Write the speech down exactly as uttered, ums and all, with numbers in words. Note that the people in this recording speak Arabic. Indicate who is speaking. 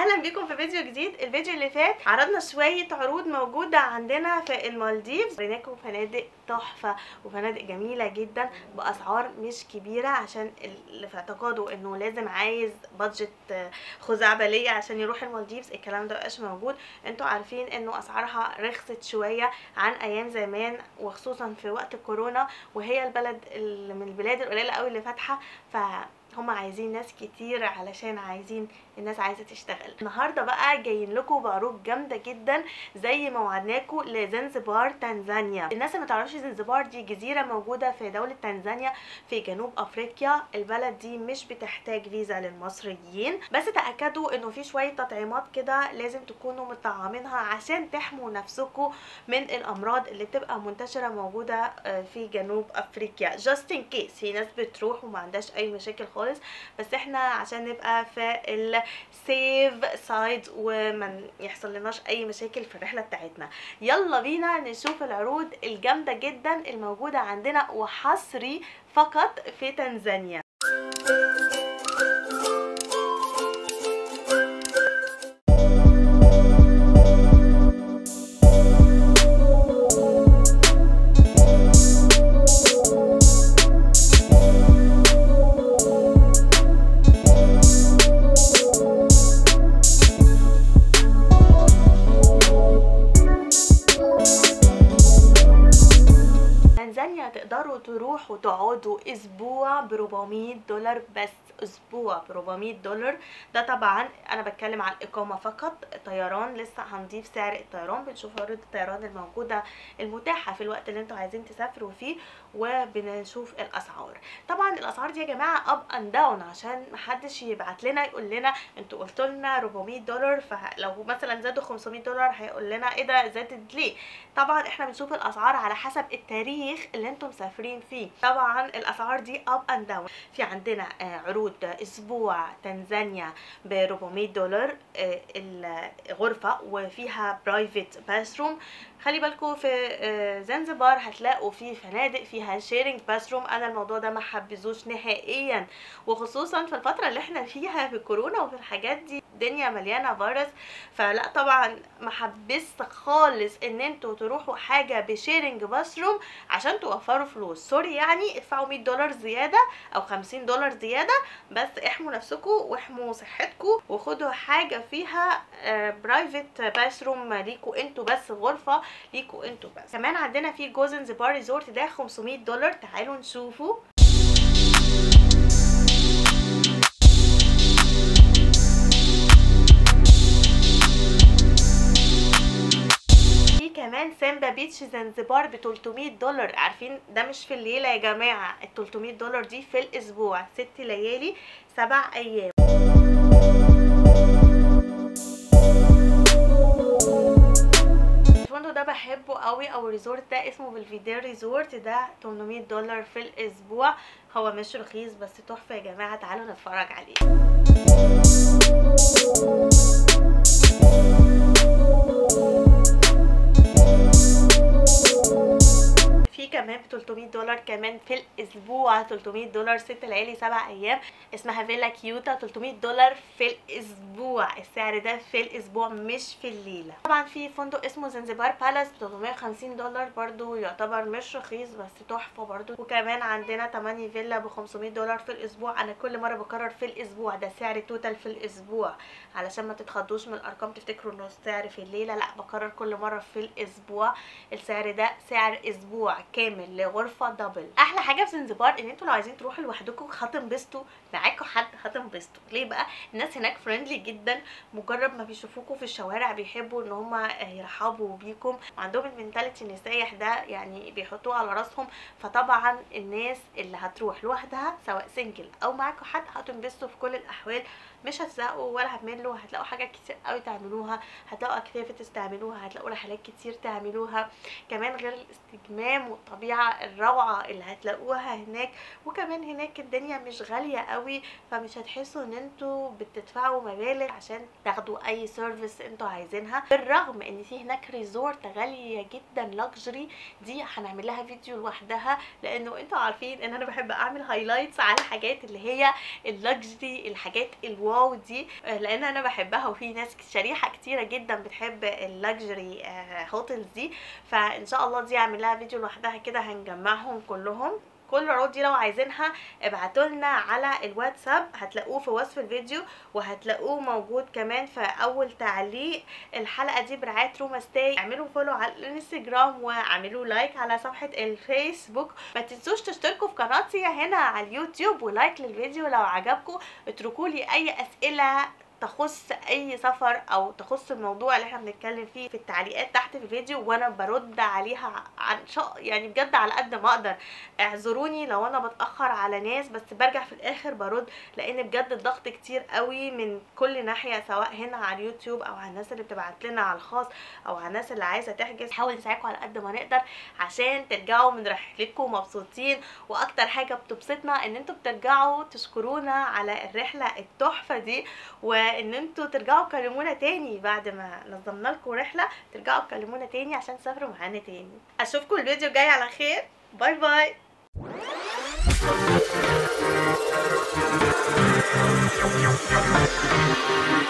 Speaker 1: اهلا بيكم في فيديو جديد. الفيديو اللي فات عرضنا شويه عروض موجوده عندنا في المالديفز، وريناكم فنادق تحفه وفنادق جميله جدا باسعار مش كبيره، عشان اللي في اعتقاده انه لازم عايز بادجت خزعبليه عشان يروح المالديفز الكلام ده مبقاش موجود. انتوا عارفين انه اسعارها رخصت شويه عن ايام زمان، وخصوصا في وقت كورونا، وهي البلد اللي من البلاد القليله قوي اللي فاتحه، ف هم عايزين ناس كتير علشان عايزين الناس عايزه تشتغل. النهارده بقى جايين لكم بعروض جامده جدا زي ما وعدناكم لزنزبار تنزانيا. الناس اللي ما تعرفش زنزبار دي جزيره موجوده في دوله تنزانيا في جنوب افريقيا. البلد دي مش بتحتاج فيزا للمصريين، بس تاكدوا انه في شويه تطعيمات كده لازم تكونوا مطعمينها عشان تحموا نفسكم من الامراض اللي بتبقى منتشره موجوده في جنوب افريقيا. جاست ان كيس في ناس بتروح وما عندهاش اي مشاكل خالص، بس احنا عشان نبقى في السيف سايد وما يحصل لناش اي مشاكل في الرحله بتاعتنا، يلا بينا نشوف العروض الجامده جدا الموجوده عندنا وحصري فقط في تنزانيا. تنزانيا تقدروا تروحوا تقعدوا اسبوع ب أربعمية دولار بس، اسبوع ب أربعمية دولار. ده طبعا انا بتكلم عن الاقامه فقط. طيران لسه هنضيف سعر الطيران، بنشوف عروض الطيران الموجوده المتاحه في الوقت اللي انتوا عايزين تسافروا فيه، وبنشوف الاسعار. طبعا الاسعار دي يا جماعه اب اند داون، عشان محدش يبعت لنا يقول لنا انتوا قلتوا لنا أربعمية دولار، فلو مثلا زادوا خمسمية دولار هيقول لنا ايه ده زادت ليه. طبعا احنا بنشوف الاسعار على حسب التاريخ اللي انتم مسافرين فيه. طبعا الاسعار دي اب اند داون. في عندنا عروض اسبوع تنزانيا ب أربعمية دولار الغرفه وفيها برايفت باثروم. خلي بالكم في زنزبار هتلاقوا في فنادق فيها شيرنج باثروم، انا الموضوع ده ما حبذوش نهائيا، وخصوصا في الفتره اللي احنا فيها في كورونا وفي الحاجات دي الدنيا مليانه فيروس، فلا طبعا ما حبست خالص ان انتوا تروحوا حاجه بشيرنج باثروم عشان توفروا فلوس. سوري يعني ادفعوا مية دولار زياده او خمسين دولار زياده، بس احموا نفسكم واحموا صحتكم وخدوا حاجه فيها برايفت باثروم ليكوا انتوا بس، غرفه ليكوا انتوا بس. كمان عندنا في جو زنزبار ريزورت ده خمسمية دولار. تعالوا نشوفوا. كمان سامبا بيتش زنزبار ب تلتمية دولار. عارفين ده مش في الليله يا جماعه، ال تلتمية دولار دي في الاسبوع، ست ليالي سبع ايام. الفندق ده بحبه قوي، او الريزورت ده اسمه بلفيدير ريزورت، ده تمنمية دولار في الاسبوع. هو مش رخيص بس تحفه يا جماعه، تعالوا نتفرج عليه. في كمان ب تلتمية دولار كمان في الاسبوع، تلتمية دولار ست ليالي سبع ايام، اسمها فيلا كيوتا، تلتمية دولار في الاسبوع. السعر ده في الاسبوع مش في الليله. طبعا في فندق اسمه زنزبار بالاس ب تلتمية وخمسين دولار، برضو يعتبر مش رخيص بس تحفه برضو. وكمان عندنا تمانية فيلا ب خمسمية دولار في الاسبوع. انا كل مره بكرر في الاسبوع، ده سعر توتال في الاسبوع علشان ما تتخضوش من الارقام تفتكروا انه السعر في الليله، لا بكرر كل مره في الاسبوع. السعر ده سعر اسبوع كامل لغرفه دبل. احلى حاجه في زنزبار ان انتوا لو عايزين تروحوا لوحدكم هتنبسطوا، معاكم حد هتنبسطوا. ليه بقى؟ الناس هناك فريندلي جدا، مجرد ما بيشوفوكوا في الشوارع بيحبوا ان هم يرحبوا بيكم، وعندهم المنتاليتي ان السايح ده يعني بيحطوه على راسهم. فطبعا الناس اللي هتروح لوحدها سواء سنجل او معاكم حد هتنبسطوا في كل الاحوال، مش هتزهقوا ولا هتملوا، هتلاقوا حاجات كتير قوي تعملوها، هتلاقوا اكتيفيتيز تعملوها، هتلاقوا رحلات كتير تعملوها، كمان غير الاستجمام والطبيعه الروعه اللي هتلاقوها هناك. وكمان هناك الدنيا مش غاليه قوي، فمش هتحسوا ان انتوا بتدفعوا مبالغ عشان تاخدوا اي سيرفيس انتوا عايزينها، بالرغم ان في هناك ريزورت غاليه جدا لاكجري، دي هنعمل لها فيديو لوحدها، لانه انتوا عارفين ان انا بحب اعمل هايلايتس على الحاجات اللي هي اللاكجري، الحاجات الواو الواو دي، لان انا بحبها وفي ناس شريحه كتيره جدا بتحب اللاكجري هوتيلز دي. فان شاء الله دي اعمل لها فيديو لوحدها كده، هنجمعهم كلهم. كل العروض دي لو عايزينها ابعتوا لنا على الواتساب، هتلاقوه في وصف الفيديو وهتلاقوه موجود كمان في اول تعليق. الحلقه دي برعايه روما ستاي. اعملوا فولو على الانستجرام واعملوا لايك على صفحه الفيسبوك. ما تنسوش تشتركوا في قناتي هنا على اليوتيوب ولايك للفيديو لو عجبكم. اتركوا لي اي اسئله تخص اي سفر او تخص الموضوع اللي احنا بنتكلم فيه في التعليقات تحت في الفيديو، وانا برد عليها عن شاء يعني بجد على قد ما اقدر. اعذروني لو انا بتاخر على ناس، بس برجع في الاخر برد، لان بجد الضغط كتير قوي من كل ناحيه، سواء هنا على اليوتيوب او على الناس اللي بتبعت لنا على الخاص او على الناس اللي عايزه تحجز. نحاول نساعدكم على قد ما نقدر عشان ترجعوا من رحلتكم مبسوطين. واكتر حاجه بتبسطنا ان انتوا بترجعوا تشكرونا على الرحله التحفه دي، وان انتوا ترجعوا تكلمونا تاني بعد ما نظمنا لكم رحله، ترجعوا تكلمونا تاني عشان تسافروا معانا تاني. اشوفكم الفيديو الجاي على خير. باي باي.